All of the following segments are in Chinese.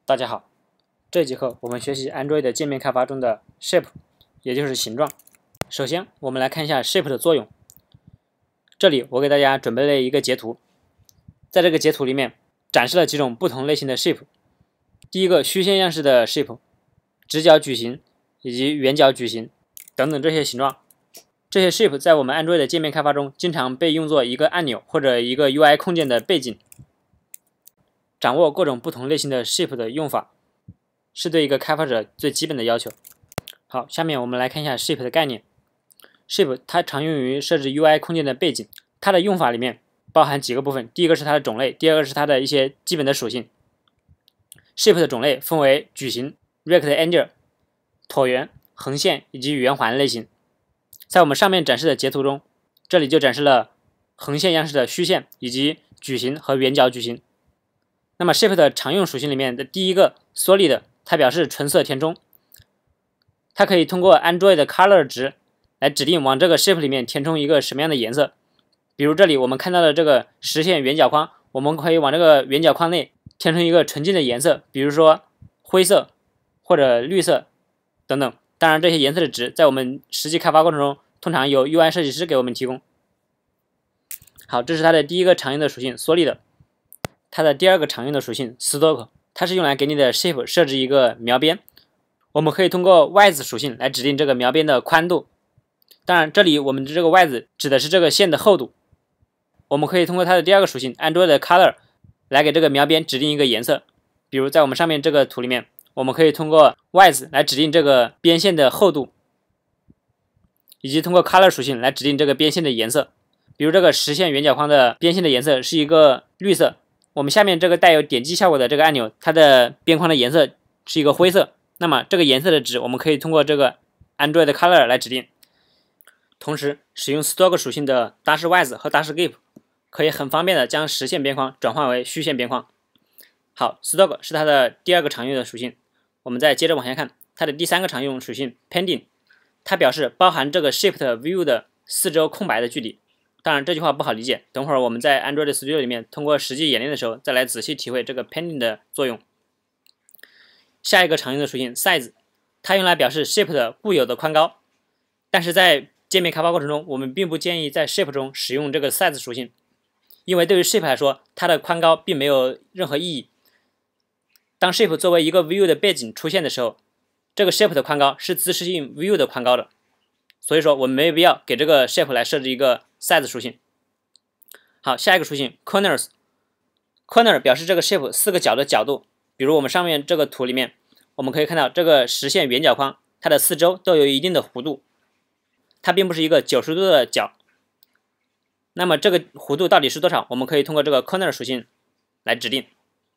大家好，这节课我们学习 Android 的界面开发中的 Shape， 也就是形状。首先，我们来看一下 Shape 的作用。这里我给大家准备了一个截图，在这个截图里面展示了几种不同类型的 Shape。第一个虚线样式的 Shape， 直角矩形以及圆角矩形等等这些形状。这些 Shape 在我们 Android 的界面开发中经常被用作一个按钮或者一个 UI 控件的背景。掌握各种不同类型的 Shape 的用法，是对一个开发者最基本的要求。好，下面我们来看一下 Shape 的概念。Shape 它常用于设置 UI 空间的背景，它的用法里面包含几个部分。第一个是它的种类，第二个是它的一些基本的属性。Shape 的种类分为矩形、rectangle、椭圆、横线以及圆环类型。在我们上面展示的截图中，这里就展示了横线样式的虚线以及矩形和圆角矩形。那么 Shape 的常用属性里面的第一个 Solid， 它表示纯色填充，它可以通过 Android 的 Color 值来指定往这个 Shape 里面填充一个什么样的颜色。比如这里我们看到的这个实线圆角框，我们可以往这个圆角框内填充一个纯净的颜色，比如说灰色或者绿色等等。当然这些颜色的值在我们实际开发过程中通常由 UI 设计师给我们提供。好，这是它的第一个常用的属性 Solid。它的第二个常用的属性 Stroke， 它是用来给你的 Shape 设置一个描边。我们可以通过 Width 属性来指定这个描边的宽度。当然，这里我们的这个 Width 指的是这个线的厚度。我们可以通过它的第二个属性 Android 的 Color 来给这个描边指定一个颜色。比如在我们上面这个图里面，我们可以通过 Width 来指定这个边线的厚度，以及通过 Color 属性来指定这个边线的颜色。比如这个实线圆角框的边线的颜色是一个绿色。我们下面这个带有点击效果的这个按钮，它的边框的颜色是一个灰色，那么这个颜色的值我们可以通过这个 Android Color 来指定。同时，使用 Stroke 属性的 -Width 和 -Gap 可以很方便的将实线边框转换为虚线边框。好， Stroke 是它的第二个常用的属性。我们再接着往下看，它的第三个常用属性 Pending， 它表示包含这个 Shape View 的四周空白的距离。当然这句话不好理解，等会儿我们在 Android Studio 里面通过实际演练的时候再来仔细体会这个 pending 的作用。下一个常用的属性 size， 它用来表示 Shape 的固有的宽高，但是在界面开发过程中，我们并不建议在 Shape 中使用这个 size 属性，因为对于 Shape 来说，它的宽高并没有任何意义。当 Shape 作为一个 View 的背景出现的时候，这个 Shape 的宽高是自适应 View 的宽高的，所以说我们没有必要给这个 Shape 来设置一个 size 属性。好，下一个属性 corners。corner 表示这个 Shape 四个角的角度。比如我们上面这个图里面，我们可以看到这个实线圆角框，它的四周都有一定的弧度，它并不是一个90度的角。那么这个弧度到底是多少？我们可以通过这个 corner 属性来指定。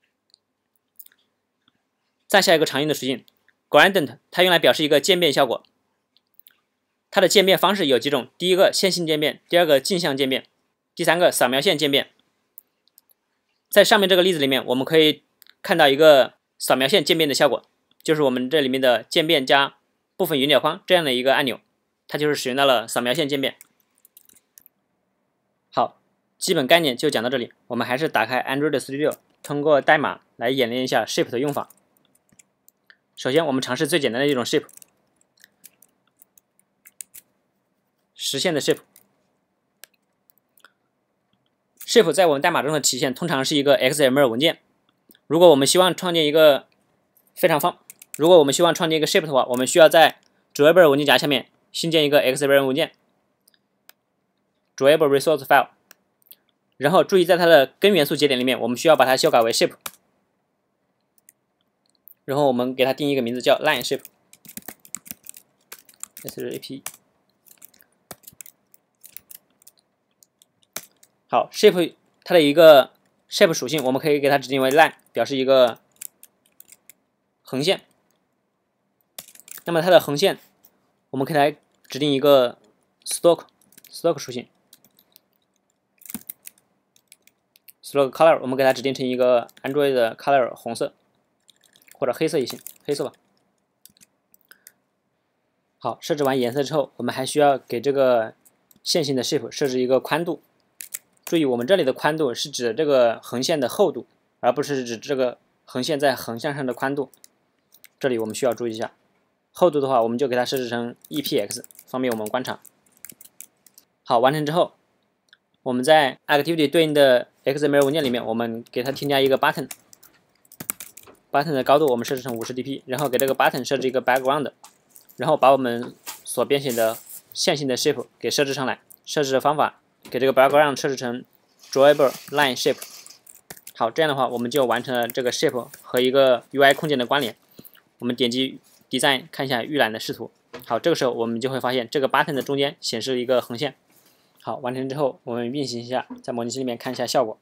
再下一个常用的属性 gradient， 它用来表示一个渐变效果。它的渐变方式有几种，第一个线性渐变，第二个镜像渐变，第三个扫描线渐变。在上面这个例子里面，我们可以看到一个扫描线渐变的效果，就是我们这里面的渐变加部分圆角框这样的一个按钮，它就是使用到了扫描线渐变。好，基本概念就讲到这里，我们还是打开 Android Studio， 通过代码来演练一下 Shape 的用法。首先我们尝试最简单的一种 Shape， 实线的 Shape。Shape 在我们代码中的体现通常是一个 XML 文件。如果我们希望创建一个Shape 的话，我们需要在主页本文件夹下面新建一个 XML 文件，主页本 resource file。然后注意在它的根元素节点里面，我们需要把它修改为 Shape。然后我们给它定义一个名字叫 line shape。SAP。好 ，Shape 它的一个 Shape 属性，我们可以给它指定为 line， 表示一个横线。那么它的横线，我们可以来指定一个 stroke 属性。stroke color 我们给它指定成一个 Android 的 color 红色或者黑色也行，黑色吧。好，设置完颜色之后，我们还需要给这个线性的 Shape 设置一个宽度。注意，我们这里的宽度是指这个横线的厚度，而不是指这个横线在横向上的宽度，这里我们需要注意一下。厚度的话，我们就给它设置成 EPX， 方便我们观察。好，完成之后，我们在 Activity 对应的 XML 文件里面，我们给它添加一个 button。button 的高度我们设置成 50dp， 然后给这个 button 设置一个 background， 然后把我们所编写的线性的 shape 给设置上来。设置的方法，给这个 background 设置成 drawable line shape。好，这样的话我们就完成了这个 shape 和一个 UI 空间的关联。我们点击 Design 看一下预览的视图。好，这个时候我们就会发现这个 button 的中间显示了一个横线。好，完成之后我们运行一下，在模拟器里面看一下效果。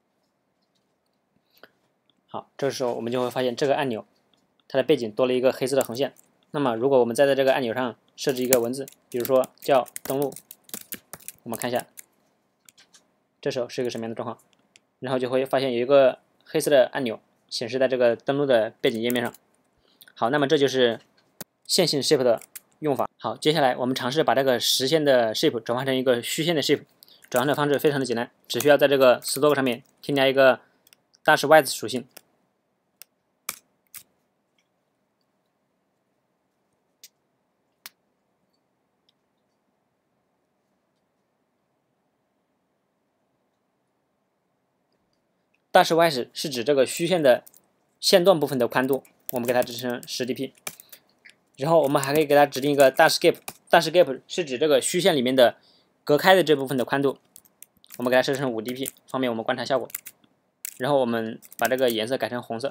好，这个时候我们就会发现这个按钮它的背景多了一个黑色的横线。那么如果我们再在这个按钮上设置一个文字，比如说叫登录，我们看一下，这时候是一个什么样的状况？然后就会发现有一个黑色的按钮显示在这个登录的背景页面上。好，那么这就是线性 shape 的用法。好，接下来我们尝试把这个实线的 shape 转换成一个虚线的 shape。转换的方式非常的简单，只需要在这个 stroke 上面添加一个-width 属性。-width 是指这个虚线的线段部分的宽度，我们给它指成10dp。然后我们还可以给它指定一个-gap，-gap 是指这个虚线里面的隔开的这部分的宽度，我们给它设置成5dp， 方便我们观察效果。然后我们把这个颜色改成红色。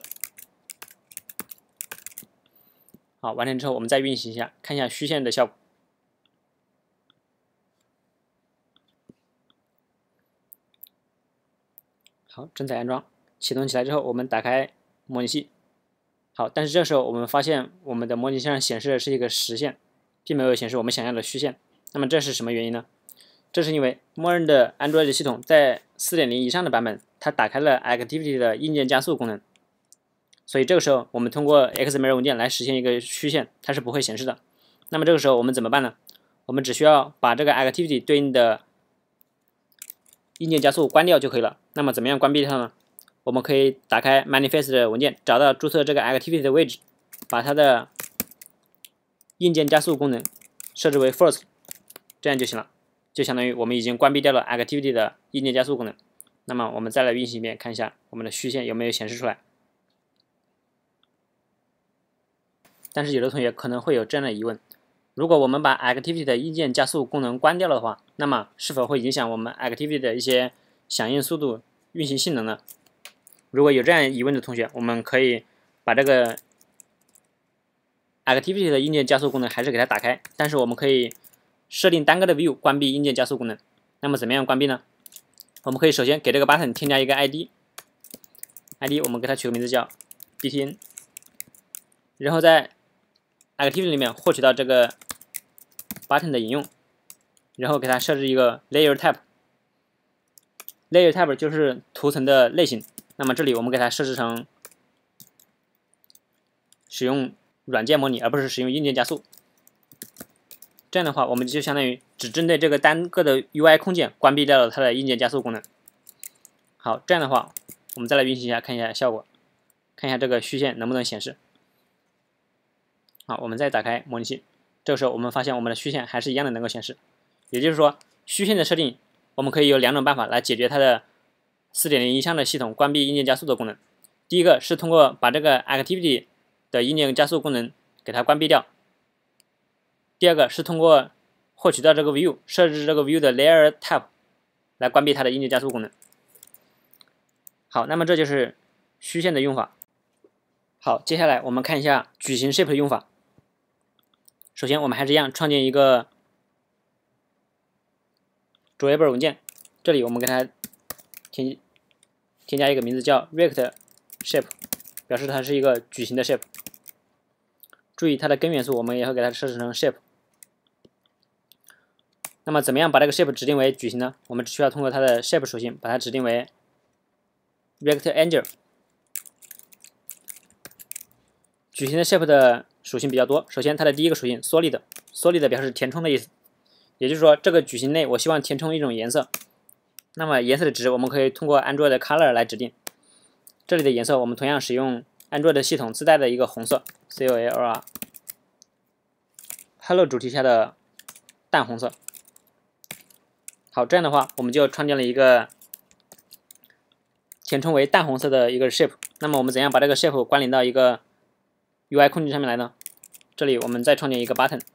好，完成之后我们再运行一下，看一下虚线的效果。好，正在安装，启动起来之后，我们打开模拟器。好，但是这时候我们发现我们的模拟器上显示的是一个实线，并没有显示我们想要的虚线。那么这是什么原因呢？这是因为默认的 Android 系统在 4.0 以上的版本，它打开了 Activity 的硬件加速功能，所以这个时候我们通过 XML 文件来实现一个虚线，它是不会显示的。那么这个时候我们怎么办呢？我们只需要把这个 Activity 对应的硬件加速关掉就可以了。那么怎么样关闭它呢？我们可以打开 Manifest 的文件，找到注册这个 Activity 的位置，把它的硬件加速功能设置为 False， 这样就行了。就相当于我们已经关闭掉了 Activity 的硬件加速功能。那么我们再来运行一遍，看一下我们的虚线有没有显示出来。但是有的同学可能会有这样的疑问：如果我们把 Activity 的硬件加速功能关掉了的话，那么是否会影响我们 Activity 的一些响应速度、运行性能呢？如果有这样疑问的同学，我们可以把这个 Activity 的硬件加速功能还是给它打开，但是我们可以设定单个的 view 关闭硬件加速功能。那么怎么样关闭呢？我们可以首先给这个 button 添加一个 ID， 我们给它取个名字叫 btn， 然后在 Activity 里面获取到这个 button 的引用，然后给它设置一个 layer type。layer type 就是图层的类型。那么这里我们给它设置成使用软件模拟，而不是使用硬件加速。这样的话，我们就相当于只针对这个单个的 UI 空间关闭掉了它的硬件加速功能。好，这样的话，我们再来运行一下，看一下效果，看一下这个虚线能不能显示。好，我们再打开模拟器，这个时候我们发现我们的虚线还是一样的能够显示。也就是说，虚线的设定，我们可以有两种办法来解决它的 4.0 以上的系统关闭硬件加速的功能。第一个是通过把这个 Activity 的硬件加速功能给它关闭掉。第二个是通过获取到这个 view， 设置这个 view 的 layer type 来关闭它的硬件加速功能。好，那么这就是虚线的用法。好，接下来我们看一下矩形 shape 的用法。首先我们还是一样创建一个 drawable 文件，这里我们给它添加一个名字叫 rect shape， 表示它是一个矩形的 shape。注意它的根元素我们也会给它设置成 shape。那么怎么样把这个 shape 指定为矩形呢？我们只需要通过它的 shape 属性把它指定为 rectangle。矩形的 shape 的属性比较多，首先它的第一个属性 solid 表示填充的意思，也就是说这个矩形内我希望填充一种颜色，那么颜色的值我们可以通过 Android 的 color 来指定。 这里的颜色我们同样使用 Android 系统自带的一个红色 COLR。Hello 主题下的淡红色。好，这样的话我们就创建了一个填充为淡红色的一个 shape。那么我们怎样把这个 shape 关联到一个 UI 控件上面来呢？这里我们再创建一个 button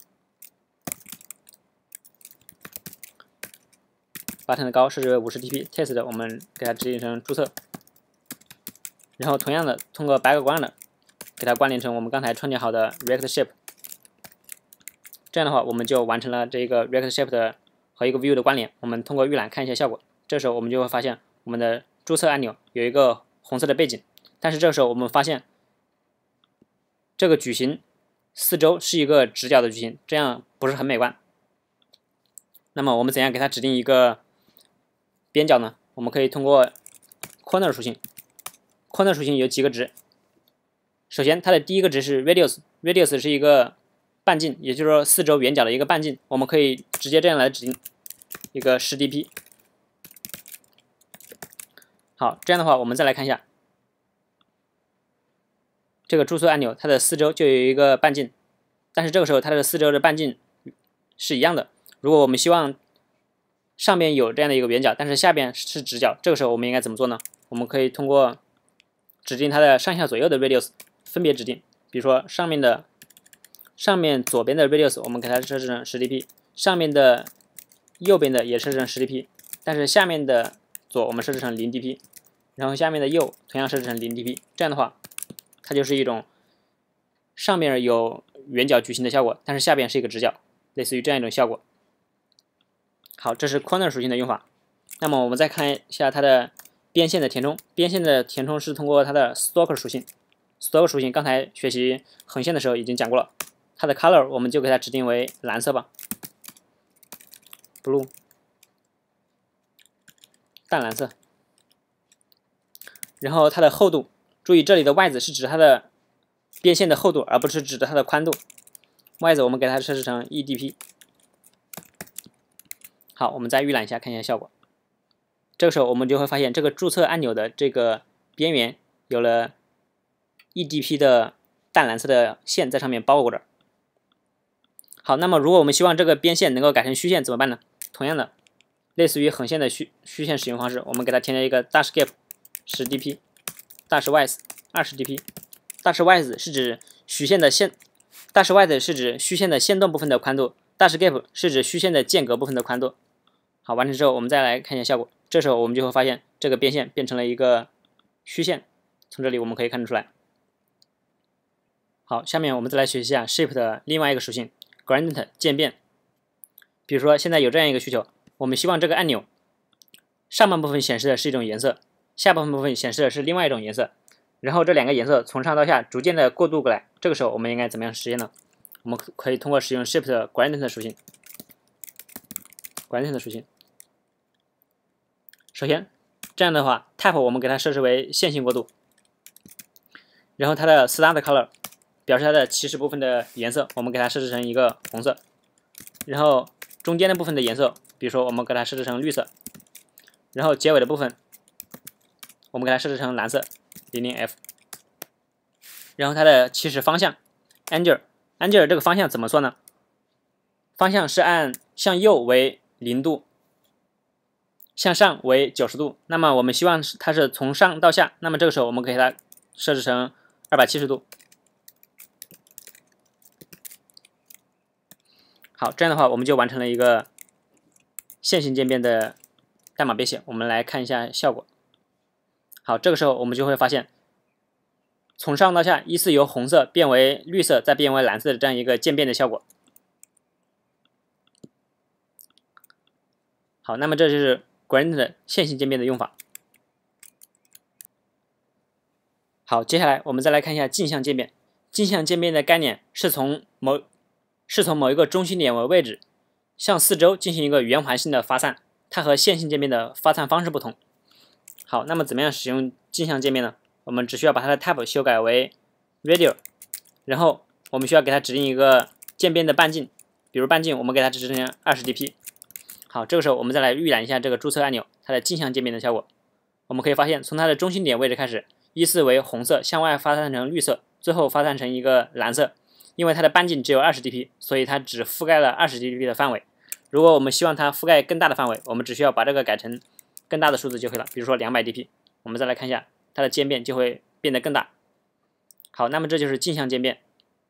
的高设置为50dp test 我们给它指定成注册，然后同样的通过 background 给它关联成我们刚才创建好的 React shape。这样的话我们就完成了这个 React shape 的和一个 view 的关联。我们通过预览看一下效果，这时候我们就会发现我们的注册按钮有一个红色的背景，但是这时候我们发现这个矩形四周是一个直角的矩形，这样不是很美观。那么我们怎样给它指定一个边角呢？我们可以通过 corner 属性。corner 属性有几个值，首先它的第一个值是 radius 是一个半径，也就是说四周圆角的一个半径，我们可以直接这样来指定一个10dp。好，这样的话我们再来看一下这个注册按钮，它的四周就有一个半径，但是这个时候它的四周的半径是一样的。如果我们希望上面有这样的一个圆角，但是下边是直角，这个时候我们应该怎么做呢？我们可以通过指定它的上下左右的 radius 分别指定，比如说上面左边的 radius 我们给它设置成10dp， 上面的右边的也设置成10dp， 但是下面的左我们设置成0dp， 然后下面的右同样设置成0dp。 这样的话它就是一种上面有圆角矩形的效果，但是下边是一个直角，类似于这样一种效果。好，这是 corner 属性的用法。那么我们再看一下它的边线的填充。边线的填充是通过它的 stroke 属性。stroke 属性刚才学习横线的时候已经讲过了。它的 color 我们就给它指定为蓝色吧 ，blue， 淡蓝色。然后它的厚度，注意这里的 width 是指它的边线的厚度，而不是指它的宽度。width 我们给它设置成 1dp。好，我们再预览一下，看一下效果。这个时候我们就会发现，这个注册按钮的这个边缘有了 1dp 的淡蓝色的线在上面包裹着。好，那么如果我们希望这个边线能够改成虚线怎么办呢？同样的，类似于横线的虚线使用方式，我们给它添加一个 dash gap 10dp， dash width 20dp。dash width 是指虚线的线 ，dash width 是指虚线的线动部分的宽度 ，dash gap 是指虚线的间隔部分的宽度。好，完成之后我们再来看一下效果。这时候我们就会发现这个边线变成了一个虚线，从这里我们可以看得出来。好，下面我们再来学习一下 Shape 的另外一个属性 Gradient 渐变。比如说现在有这样一个需求，我们希望这个按钮上半部分显示的是一种颜色，下半部分显示的是另外一种颜色，然后这两个颜色从上到下逐渐的过渡过来。这个时候我们应该怎么样实现呢？我们可以通过使用 Shape 的 Gradient 属性。Gradient 属性，首先这样的话 Type 我们给它设置为线性过渡，然后它的 Start Color 表示它的起始部分的颜色，我们给它设置成一个红色，然后中间的部分的颜色，比如说我们给它设置成绿色，然后结尾的部分我们给它设置成蓝色 00F， 然后它的起始方向 Angle 这个方向怎么算呢？方向是按向右为0度，向上为90度。那么我们希望它是从上到下，那么这个时候我们给它设置成270度。好，这样的话我们就完成了一个线性渐变的代码编写。我们来看一下效果。好，这个时候我们就会发现，从上到下依次由红色变为绿色，再变为蓝色的这样一个渐变的效果。好，那么这就是 Gradient 的线性渐变的用法。好，接下来我们再来看一下镜像渐变。镜像渐变的概念是从某一个中心点为位置，向四周进行一个圆环性的发散，它和线性渐变的发散方式不同。好，那么怎么样使用镜像渐变呢？我们只需要把它的 type 修改为 radial， 然后我们需要给它指定一个渐变的半径，比如半径我们给它指定成 20dp。好，这个时候我们再来预览一下这个注册按钮它的镜像渐变的效果。 我们可以发现，从它的中心点位置开始，依次为红色，向外发散成绿色，最后发散成一个蓝色。因为它的半径只有20 dp， 所以它只覆盖了20 dp 的范围。如果我们希望它覆盖更大的范围，我们只需要把这个改成更大的数字就可以了，比如说200 dp。我们再来看一下，它的渐变就会变得更大。好，那么这就是镜像渐变。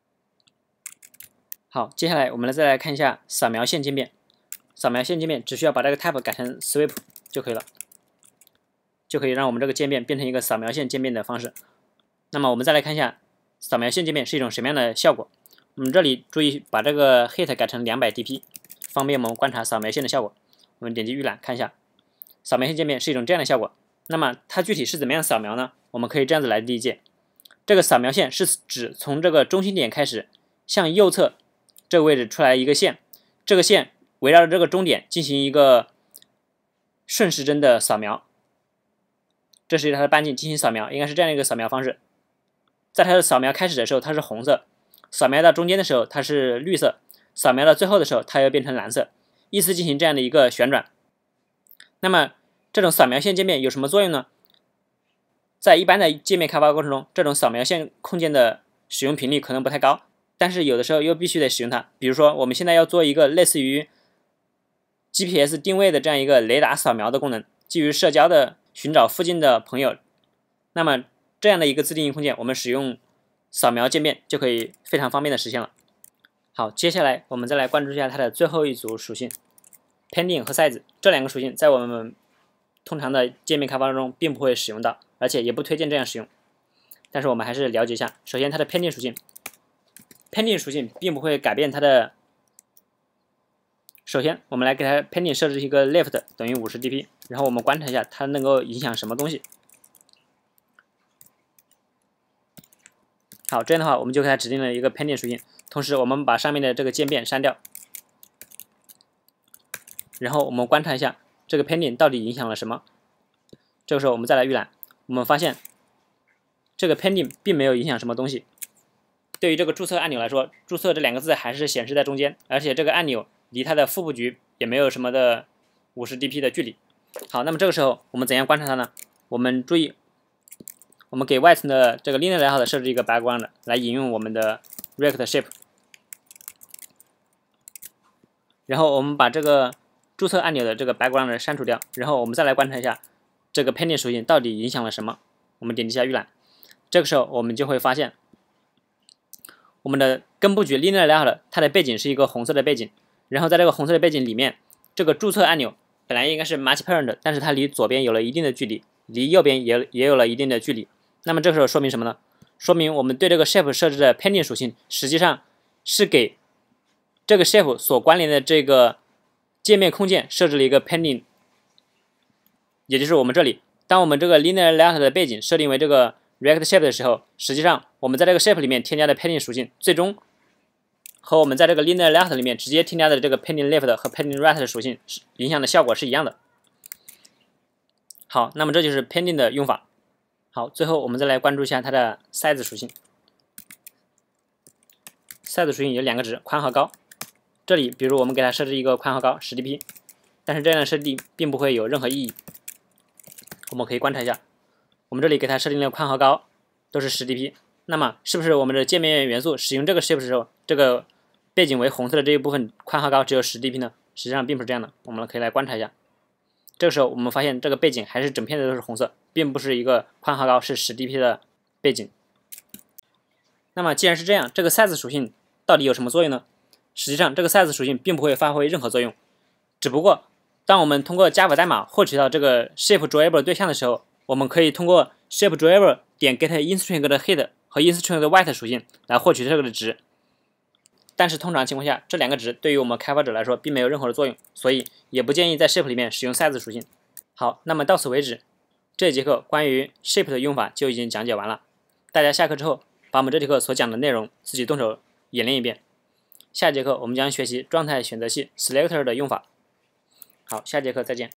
好，接下来我们再来看一下扫描线渐变。扫描线渐变只需要把这个 type 改成 sweep 就可以了，就可以让我们这个渐变变成一个扫描线渐变的方式。那么我们再来看一下扫描线渐变是一种什么样的效果。我们这里注意把这个 hit 改成200 dp， 方便我们观察扫描线的效果。我们点击预览看一下，扫描线渐变是一种这样的效果。那么它具体是怎么样扫描呢？我们可以这样子来理解，这个扫描线是指从这个中心点开始，向右侧这个位置出来一个线，这个线围绕着这个终点进行一个顺时针的扫描，这是它的半径进行扫描，应该是这样一个扫描方式。在它的扫描开始的时候它是红色，扫描到中间的时候它是绿色，扫描到最后的时候它又变成蓝色，依次进行这样的一个旋转。那么这种扫描线渐变有什么作用呢？在一般的界面开发过程中，这种扫描线控件的使用频率可能不太高，但是有的时候又必须得使用它。比如说我们现在要做一个类似于 GPS 定位的这样一个雷达扫描的功能，基于社交的寻找附近的朋友，那么这样的一个自定义控件，我们使用扫描渐变就可以非常方便的实现了。好，接下来我们再来关注一下它的最后一组属性 Pending 和 Size。 这两个属性在我们通常的界面开发中并不会使用到，而且也不推荐这样使用，但是我们还是了解一下。首先它的 Pending 属性， Pending 属性并不会改变它的，首先我们来给它 Pending 设置一个 left 等于50 dp， 然后我们观察一下它能够影响什么东西。好，这样的话我们就给它指定了一个 Pending 属性，同时我们把上面的这个渐变删掉，然后我们观察一下这个 Pending 到底影响了什么。这个时候我们再来预览，我们发现这个 Pending 并没有影响什么东西。对于这个注册按钮来说，注册这两个字还是显示在中间，而且这个按钮离它的副布局也没有什么的50 dp 的距离。好，那么这个时候我们怎样观察它呢？我们注意，我们给外层的这个 linear layout 设置一个 background 来引用我们的 React shape， 然后我们把这个注册按钮的这个 background 删除掉，然后我们再来观察一下这个 pending 属性到底影响了什么。我们点击一下预览，这个时候我们就会发现我们的根布局 linear layout 它的背景是一个红色的背景，然后在这个红色的背景里面，这个注册按钮本来应该是 match parent， 但是它离左边有了一定的距离，离右边也有了一定的距离。那么这个时候说明什么呢？说明我们对这个 shape 设置的 pending 属性实际上是给这个 shape 所关联的这个界面控件设置了一个 pending， 也就是我们这里，当我们这个 linear layout 的背景设定为这个 React shape 的时候，实际上我们在这个 shape 里面添加的 pending 属性，最终和我们在这个 linear layout 里面直接添加的这个 pending left 和 pending right 的属性影响的效果是一样的。好，那么这就是 pending 的用法。好，最后我们再来关注一下它的 size 属性。size 属性有两个值，宽和高。这里比如我们给它设置一个宽和高10 dp， 但是这样的设定并不会有任何意义。我们可以观察一下，我们这里给它设定了宽和高都是10 dp， 那么是不是我们的界面元素使用这个 shape 的时候，这个背景为红色的这一部分宽和高只有10 dp 呢？实际上并不是这样的，我们可以来观察一下。这个时候我们发现这个背景还是整片的都是红色，并不是一个宽和高是10 dp 的背景。那么既然是这样，这个 size 属性到底有什么作用呢？实际上这个 size 属性并不会发挥任何作用，只不过当我们通过 Java 代码获取到这个 shape drawable 对象的时候，我们可以通过 shape drawable 点 get instring 的 hit 和 instring 的 white 属性来获取这个的值。但是通常情况下，这两个值对于我们开发者来说并没有任何的作用，所以也不建议在 shape 里面使用 size 属性。好，那么到此为止，这节课关于 shape 的用法就已经讲解完了。大家下课之后把我们这节课所讲的内容自己动手演练一遍。下节课我们将学习状态选择器 selector 的用法。好，下节课再见。